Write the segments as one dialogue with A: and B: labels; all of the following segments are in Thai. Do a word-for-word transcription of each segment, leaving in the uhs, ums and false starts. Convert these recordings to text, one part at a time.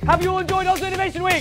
A: Have you enjoyed Oslo Innovation Week?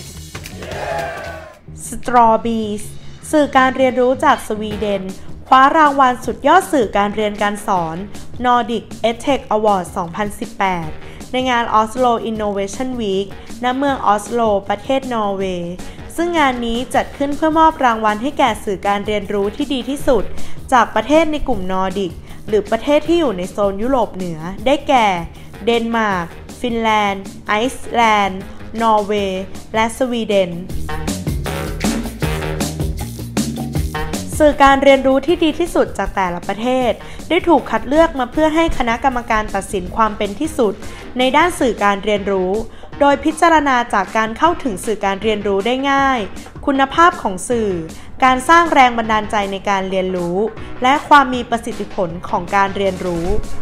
B: Strawbees สื่อการเรียนรู้จากสวีเดนคว้ารางวัลสุดยอดสื่อการเรียนการสอน Nordic EdTech Award สองพันสิบแปด ในงาน Oslo Innovation Week ณ เมืองออสโลประเทศนอร์เวย์ซึ่งงานนี้จัดขึ้นเพื่อมอบรางวัลให้แก่สื่อการเรียนรู้ที่ดีที่สุดจากประเทศในกลุ่มนอร์ดิกหรือประเทศที่อยู่ในโซนยุโรปเหนือได้แก่เดนมาร์กฟินแลนด์ไอซ์แลนด์นอร์เวย์และสวีเดนสื่อการเรียนรู้ที่ดีที่สุดจากแต่ละประเทศได้ถูกคัดเลือกมาเพื่อให้คณะกรรมการตัดสินความเป็นที่สุดในด้านสื่อการเรียนรู้โดยพิจารณาจากการเข้าถึงสื่อการเรียนรู้ได้ง่ายคุณภาพของสื่อการสร้างแรงบันดาลใจในการเรียนรู้และความมีประสิทธิผลของการเรียนรู้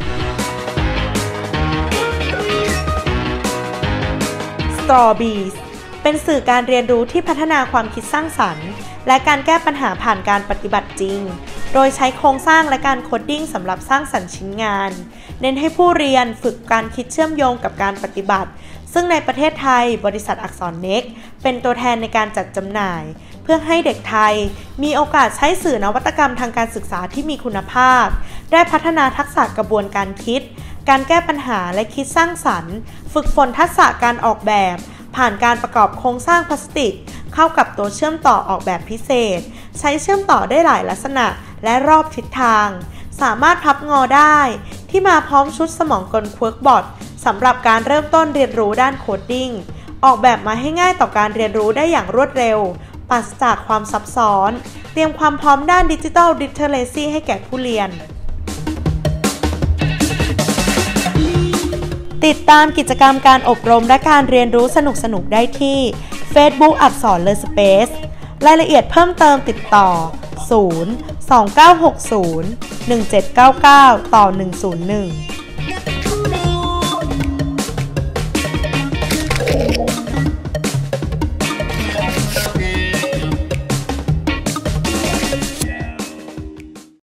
B: Strawbees เป็นสื่อการเรียนรู้ที่พัฒนาความคิดสร้างสรรค์และการแก้ปัญหาผ่านการปฏิบัติจริงโดยใช้โครงสร้างและการโคดดิ้งสำหรับสร้างสรรค์ชิ้นงานเน้นให้ผู้เรียนฝึกการคิดเชื่อมโยงกับการปฏิบัติซึ่งในประเทศไทยบริษัทอักษรเน็กเป็นตัวแทนในการจัดจำหน่ายเพื่อให้เด็กไทยมีโอกาสใช้สื่อนวัตกรรมทางการศึกษาที่มีคุณภาพได้พัฒนาทักษะกระบวนการคิดการแก้ปัญหาและคิดสร้างสรรค์ฝึกฝนทักษะการออกแบบผ่านการประกอบโครงสร้างพลาสติกเข้ากับตัวเชื่อมต่อออกแบบพิเศษใช้เชื่อมต่อได้หลายลักษณะและรอบทิศทางสามารถพับงอได้ที่มาพร้อมชุดสมองกล Workbot สำหรับการเริ่มต้นเรียนรู้ด้านโคดดิ้งออกแบบมาให้ง่ายต่อการเรียนรู้ได้อย่างรวดเร็วปราศจากความซับซ้อนเตรียมความพร้อมด้านดิจิทัลลิเทเรซีให้แก่ผู้เรียนติดตามกิจกรรมการอบรมและการเรียนรู้สนุกๆได้ที่ Facebook อักษรเลอสเปซรายละเอียดเพิ่มเติมติดต่อศูนย์ สอง เก้า หก ศูนย์ หนึ่ง เจ็ด เก้า เก้า ต่อ หนึ่ง ศูนย์ หนึ่ง